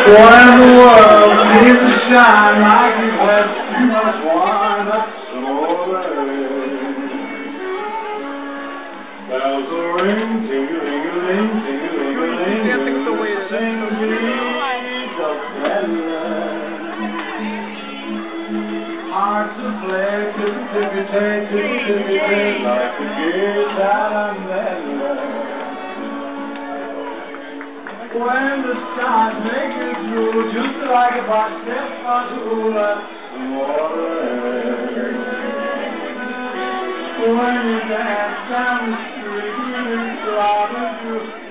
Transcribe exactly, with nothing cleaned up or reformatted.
When the world needs to shine like it has, you must wind up slowly. Bells will ring, ting-a-ling-a-ling, ting-a-ling-a-ling, sing beat of medley. Hearts will play, tippy-tippy-tay, tippy-tippy-tay, like the guitar medley. When the stars make it through, just like a box step onto the water. When you dance down the street, it's loud and true.